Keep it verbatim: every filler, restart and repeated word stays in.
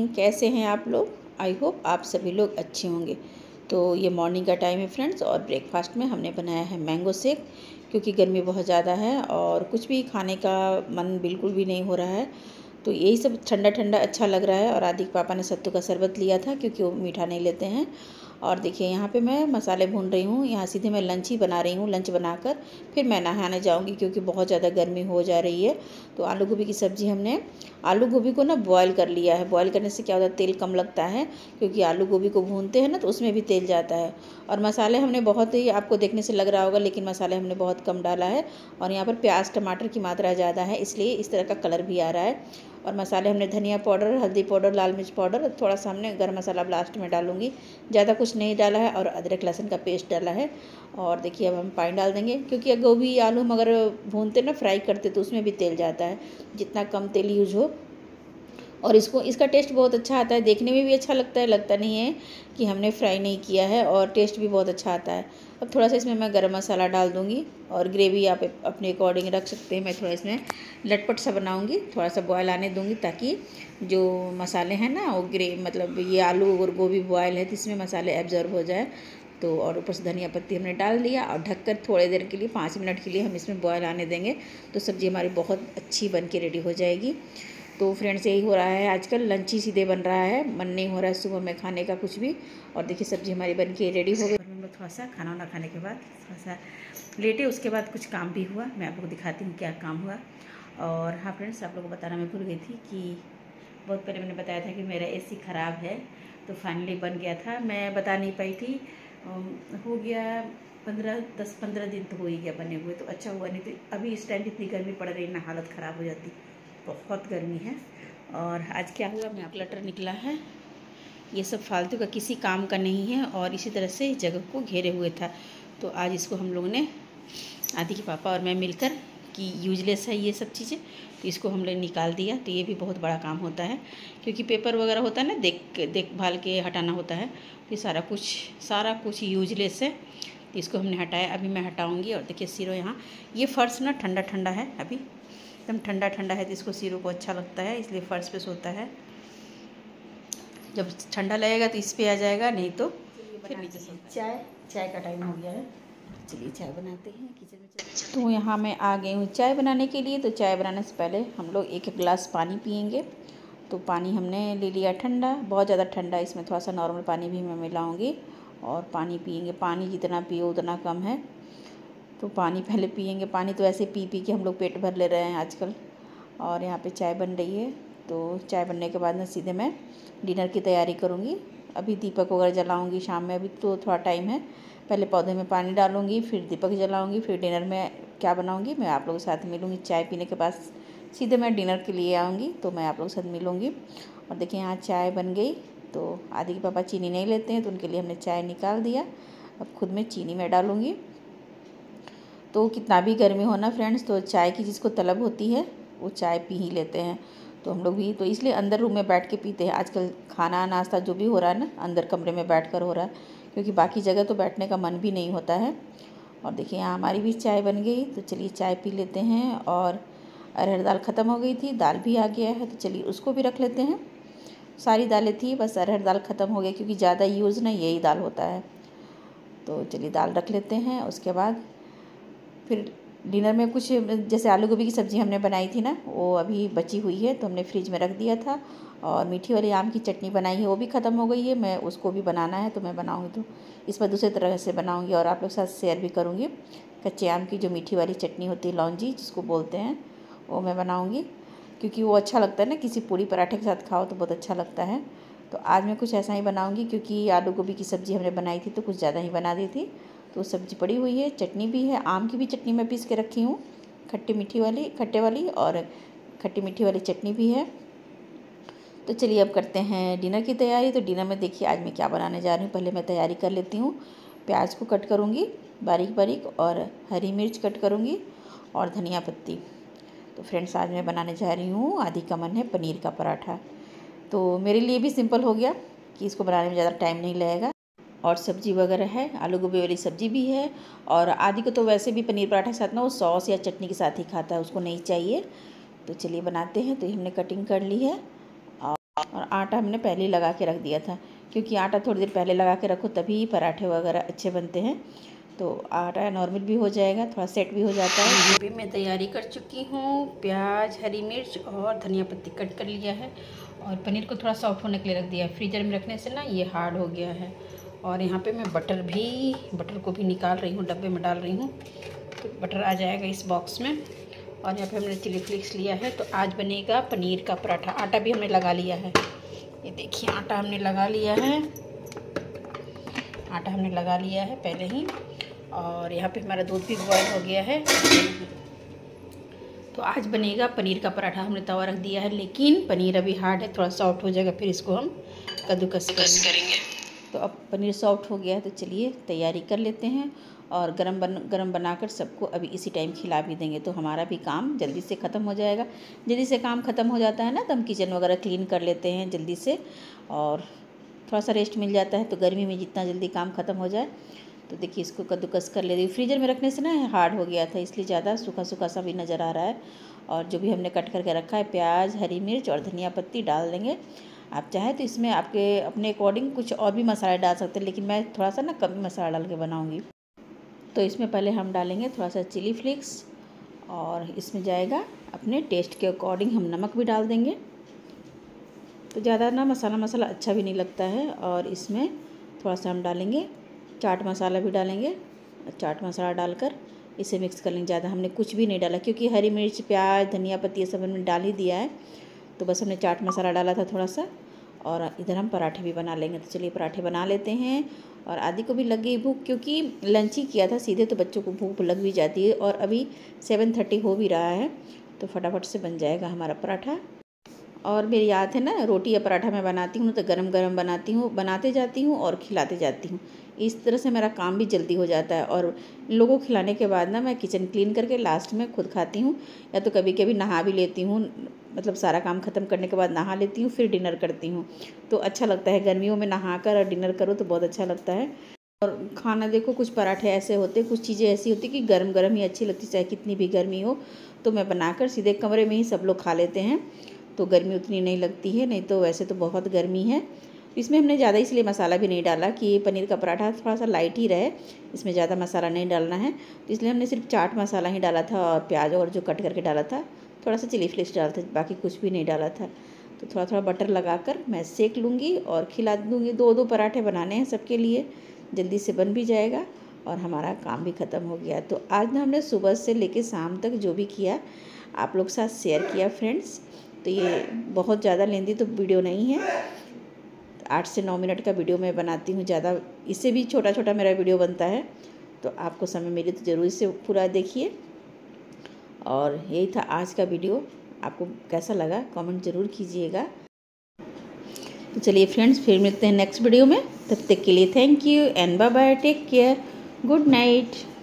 कैसे हैं आप लोग। आई होप आप सभी लोग अच्छे होंगे। तो ये मॉर्निंग का टाइम है फ्रेंड्स, और ब्रेकफास्ट में हमने बनाया है मैंगो शेक, क्योंकि गर्मी बहुत ज़्यादा है और कुछ भी खाने का मन बिल्कुल भी नहीं हो रहा है। तो यही सब ठंडा ठंडा अच्छा लग रहा है। और आदि के पापा ने सत्तू का शरबत लिया था, क्योंकि वो मीठा नहीं लेते हैं। और देखिए यहाँ पे मैं मसाले भून रही हूँ। यहाँ सीधे मैं लंच ही बना रही हूँ। लंच बनाकर फिर मैं नहाने जाऊँगी, क्योंकि बहुत ज़्यादा गर्मी हो जा रही है। तो आलू गोभी की सब्ज़ी हमने आलू गोभी को ना बॉयल कर लिया है। बॉयल करने से क्या होता है, तेल कम लगता है, क्योंकि आलू गोभी को भूनते हैं ना तो उसमें भी तेल जाता है। और मसाले हमने बहुत ही, आपको देखने से लग रहा होगा, लेकिन मसाले हमने बहुत कम डाला है। और यहाँ पर प्याज टमाटर की मात्रा ज़्यादा है, इसलिए इस तरह का कलर भी आ रहा है। और मसाले हमने धनिया पाउडर, हल्दी पाउडर, लाल मिर्च पाउडर, थोड़ा सा हमने गरम मसाला लास्ट में डालूंगी, ज़्यादा कुछ नहीं डाला है। और अदरक लहसुन का पेस्ट डाला है। और देखिए अब हम पानी डाल देंगे, क्योंकि गोभी आलू हम अगर भूनते ना, फ्राई करते, तो उसमें भी तेल जाता है। जितना कम तेल यूज हो, और इसको इसका टेस्ट बहुत अच्छा आता है, देखने में भी अच्छा लगता है, लगता नहीं है कि हमने फ्राई नहीं किया है, और टेस्ट भी बहुत अच्छा आता है। अब थोड़ा सा इसमें मैं गरम मसाला डाल दूँगी, और ग्रेवी आप अपने अकॉर्डिंग रख सकते हैं। मैं थोड़ा इसमें लटपट सा बनाऊँगी, थोड़ा सा बॉयल आने दूँगी, ताकि जो मसाले हैं ना वो ग्रे मतलब ये आलू और गोभी बॉयल है तो इसमें मसाले एब्जॉर्ब हो जाए। तो और ऊपर से धनिया पत्ती हमने डाल दिया, और ढककर थोड़ी देर के लिए, पाँच मिनट के लिए हम इसमें बॉयल आने देंगे, तो सब्ज़ी हमारी बहुत अच्छी बन के रेडी हो जाएगी। तो फ्रेंड्स यही हो रहा है आजकल, लंच ही सीधे बन रहा है, मन नहीं हो रहा है सुबह में खाने का कुछ भी। और देखिए सब्ज़ी हमारी बन के रेडी हो गई। हम लोग थोड़ा सा खाना वाना खाने के बाद थोड़ा सा लेटे, उसके बाद कुछ काम भी हुआ, मैं आप लोग को दिखाती हूँ क्या काम हुआ। और हाँ फ्रेंड्स, आप लोगों को बताना मैं भूल गई थी कि बहुत पहले मैंने बताया था कि मेरा एसी ख़राब है, तो फाइनली बन गया था। मैं बता नहीं पाई थी, हो गया पंद्रह दस पंद्रह दिन तो हो ही गया बने हुए, तो अच्छा हुआ। नहीं तो अभी इस टाइम इतनी गर्मी पड़ रही ना, हालत ख़राब हो जाती, बहुत गर्मी है। और आज क्या हुआ, मैं क्लटर निकला है, ये सब फालतू का किसी काम का नहीं है, और इसी तरह से जगह को घेरे हुए था। तो आज इसको हम लोगों ने, आदि के पापा और मैं मिलकर, कि यूजलेस है ये सब चीज़ें, तो इसको हम लोग निकाल दिया। तो ये भी बहुत बड़ा काम होता है, क्योंकि पेपर वगैरह होता है ना, देख देखभाल के हटाना होता है। तो ये सारा कुछ सारा कुछ यूजलेस है, तो इसको हमने हटाया। अभी मैं हटाऊँगी। और देखिए सिरो, यहाँ ये फर्श ना ठंडा ठंडा है, अभी एकदम ठंडा ठंडा है, तो इसको सिरों को अच्छा लगता है, इसलिए फर्श पे सोता है। जब ठंडा लगेगा तो इस पे आ जाएगा, नहीं तो फिर नीचे सोता है। चाय चाय का टाइम हो गया है, चलिए चाय बनाते हैं किचन में। तो यहाँ मैं आ गई हूँ चाय बनाने के लिए। तो चाय बनाने से पहले हम लोग एक एक गिलास पानी पियेंगे। तो पानी हमने ले लिया ठंडा, बहुत ज़्यादा ठंडा, इसमें थोड़ा सा नॉर्मल पानी भी मैं मिलाऊँगी, और पानी पियेंगे। पानी जितना पियो उतना कम है, तो पानी पहले पियेंगे। पानी तो ऐसे पी पी के हम लोग पेट भर ले रहे हैं आजकल। और यहाँ पे चाय बन रही है। तो चाय बनने के बाद में सीधे मैं डिनर की तैयारी करूँगी। अभी दीपक वगैरह जलाऊँगी शाम में, अभी तो थोड़ा टाइम है। पहले पौधे में पानी डालूँगी, फिर दीपक जलाऊँगी, फिर डिनर में क्या बनाऊँगी मैं आप लोगों के साथ मिलूँगी। चाय पीने के बाद सीधे मैं डिनर के लिए आऊँगी, तो मैं आप लोगों के साथ मिलूँगी। और देखिए यहाँ चाय बन गई। तो आदि के पापा चीनी नहीं लेते हैं, तो उनके लिए हमने चाय निकाल दिया। अब खुद में चीनी मैं डालूँगी। तो कितना भी गर्मी हो ना फ्रेंड्स, तो चाय की जिसको तलब होती है वो चाय पी ही लेते हैं। तो हम लोग भी तो इसलिए अंदर रूम में बैठ के पीते हैं। आजकल खाना नाश्ता जो भी हो रहा है ना, अंदर कमरे में बैठकर हो रहा है, क्योंकि बाकी जगह तो बैठने का मन भी नहीं होता है। और देखिए यहाँ हमारी भी चाय बन गई, तो चलिए चाय पी लेते हैं। और अरहर दाल ख़त्म हो गई थी, दाल भी आ गया है, तो चलिए उसको भी रख लेते हैं। सारी दालें थी, बस अरहर दाल ख़त्म हो गई, क्योंकि ज़्यादा यूज़ ना यही दाल होता है। तो चलिए दाल रख लेते हैं। उसके बाद फिर डिनर में कुछ, जैसे आलू गोभी की सब्ज़ी हमने बनाई थी ना, वो अभी बची हुई है, तो हमने फ्रिज में रख दिया था। और मीठी वाली आम की चटनी बनाई है, वो भी ख़त्म हो गई है। मैं उसको भी बनाना है, तो मैं बनाऊँगी, तो इस पर दूसरे तरह से बनाऊँगी, और आप लोग के साथ शेयर भी करूँगी। कच्चे आम की जो मीठी वाली चटनी होती है, लौंजी जिसको बोलते हैं, वो मैं बनाऊँगी, क्योंकि वो अच्छा लगता है ना, किसी पूड़ी पराठे के साथ खाओ तो बहुत अच्छा लगता है। तो आज मैं कुछ ऐसा ही बनाऊँगी, क्योंकि आलू गोभी की सब्ज़ी हमने बनाई थी तो कुछ ज़्यादा ही बना दी थी। तो सब्ज़ी पड़ी हुई है, चटनी भी है, आम की भी चटनी मैं पीस के रखी हूँ, खट्टी मीठी वाली, खट्टे वाली, और खट्टी मीठी वाली चटनी भी है। तो चलिए अब करते हैं डिनर की तैयारी। तो डिनर में देखिए आज मैं क्या बनाने जा रही हूँ, पहले मैं तैयारी कर लेती हूँ। प्याज को कट करूँगी बारीक बारीक, और हरी मिर्च कट करूँगी, और धनिया पत्ती। तो फ्रेंड्स आज मैं बनाने जा रही हूँ, आदि का मन है पनीर का पराठा। तो मेरे लिए भी सिंपल हो गया, कि इसको बनाने में ज़्यादा टाइम नहीं लगेगा। और सब्ज़ी वगैरह है, आलू गोभी वाली सब्ज़ी भी है। और आदि को तो वैसे भी पनीर पराठा के साथ ना वो सॉस या चटनी के साथ ही खाता है, उसको नहीं चाहिए। तो चलिए बनाते हैं। तो हमने कटिंग कर ली है, और और आटा हमने पहले ही लगा के रख दिया था, क्योंकि आटा थोड़ी देर पहले लगा के रखो तभी पराठे वगैरह अच्छे बनते हैं। तो आटा नॉर्मल भी हो जाएगा, थोड़ा सेट भी हो जाता है। अभी मैं तैयारी कर चुकी हूँ, प्याज, हरी मिर्च और धनिया पत्ती कट कर लिया है और पनीर को थोड़ा सॉफ्ट होने के लिए रख दिया है। फ्रीजर में रखने से ना ये हार्ड हो गया है। और यहाँ पे मैं बटर भी बटर को भी निकाल रही हूँ, डब्बे में डाल रही हूँ, तो बटर आ जाएगा इस बॉक्स में। और यहाँ पे हमने चिली फ्लेक्स लिया है। तो आज बनेगा पनीर का पराठा। आटा भी हमने लगा लिया है, ये देखिए आटा हमने लगा लिया है, आटा हमने लगा लिया है पहले ही। और यहाँ पे हमारा दूध भी बॉयल हो गया है। तो आज बनेगा पनीर का पराठा। हमने तवा रख दिया है, लेकिन पनीर अभी हार्ड है, थोड़ा सॉफ्ट हो जाएगा फिर इसको हम कद्दूकस करेंगे। तो अब पनीर सॉफ्ट हो गया है, तो चलिए तैयारी कर लेते हैं और गरम बन गरम बनाकर सबको अभी इसी टाइम खिला भी देंगे। तो हमारा भी काम जल्दी से ख़त्म हो जाएगा। जल्दी से काम ख़त्म हो जाता है ना, तो हम किचन वगैरह क्लीन कर लेते हैं जल्दी से और थोड़ा सा रेस्ट मिल जाता है। तो गर्मी में जितना जल्दी काम ख़त्म हो जाए। तो देखिए इसको कद्दूकस कर ले रही हूँ। फ्रीजर में रखने से ना हार्ड हो गया था, इसलिए ज़्यादा सूखा सूखा सा भी नज़र आ रहा है। और जो भी हमने कट करके रखा है, प्याज, हरी मिर्च और धनिया पत्ती डाल देंगे। आप चाहें तो इसमें आपके अपने अकॉर्डिंग कुछ और भी मसाले डाल सकते हैं, लेकिन मैं थोड़ा सा ना कम मसाला डाल के बनाऊँगी। तो इसमें पहले हम डालेंगे थोड़ा सा चिली फ्लेक्स और इसमें जाएगा अपने टेस्ट के अकॉर्डिंग हम नमक भी डाल देंगे। तो ज़्यादा ना मसाला मसाला अच्छा भी नहीं लगता है। और इसमें थोड़ा सा हम डालेंगे चाट मसाला भी डालेंगे। चाट मसाला डालकर इसे मिक्स कर लेंगे। ज़्यादा हमने कुछ भी नहीं डाला, क्योंकि हरी मिर्च, प्याज, धनिया पत्ती ये सब हमने डाल ही दिया है। तो बस हमने चाट मसाला डाला था थोड़ा सा। और इधर हम पराठे भी बना लेंगे। तो चलिए पराठे बना लेते हैं। और आदि को भी लग गई भूख, क्योंकि लंच ही किया था सीधे, तो बच्चों को भूख लग भी जाती है। और अभी सेवन थर्टी हो भी रहा है, तो फटाफट से बन जाएगा हमारा पराठा। और मेरी याद है ना, रोटी या पराठा मैं बनाती हूँ तो गरम गरम बनाती हूँ, बनाते जाती हूँ और खिलाते जाती हूँ। इस तरह से मेरा काम भी जल्दी हो जाता है। और लोगों को खिलाने के बाद ना मैं किचन क्लीन करके लास्ट में खुद खाती हूँ, या तो कभी कभी नहा भी लेती हूँ। मतलब सारा काम ख़त्म करने के बाद नहा लेती हूँ, फिर डिनर करती हूँ। तो अच्छा लगता है, गर्मियों में नहा कर और डिनर करो तो बहुत अच्छा लगता है। और खाना देखो, कुछ पराठे ऐसे होते, कुछ चीज़ें ऐसी होती कि गर्म गर्म ही अच्छी लगती, चाहे कितनी भी गर्मी हो। तो मैं बनाकर सीधे कमरे में ही सब लोग खा लेते हैं, तो गर्मी उतनी नहीं लगती है। नहीं तो वैसे तो बहुत गर्मी है। इसमें हमने ज़्यादा इसलिए मसाला भी नहीं डाला कि पनीर का पराठा थोड़ा सा लाइट ही रहे, इसमें ज़्यादा मसाला नहीं डालना है। तो इसलिए हमने सिर्फ चाट मसाला ही डाला था और प्याज और जो कट करके डाला था, थोड़ा सा चिली फ्लेक्स डाला था, बाकी कुछ भी नहीं डाला था। तो थोड़ा थोड़ा बटर लगाकर मैं सेक लूँगी और खिला दूँगी। दो दो पराठे बनाने हैं सबके लिए, जल्दी से बन भी जाएगा और हमारा काम भी ख़त्म हो गया। तो आज ना हमने सुबह से लेकर शाम तक जो भी किया आप लोग के साथ शेयर किया फ्रेंड्स। तो ये बहुत ज़्यादा लेंदी तो वीडियो नहीं है, आठ से नौ मिनट का वीडियो मैं बनाती हूँ, ज़्यादा इससे भी छोटा छोटा मेरा वीडियो बनता है। तो आपको समय मिले तो ज़रूर इसे पूरा देखिए। और यही था आज का वीडियो, आपको कैसा लगा कमेंट ज़रूर कीजिएगा। तो चलिए फ्रेंड्स, फिर मिलते हैं नेक्स्ट वीडियो में। तब तक के लिए thank you and bye bye, take care, good night.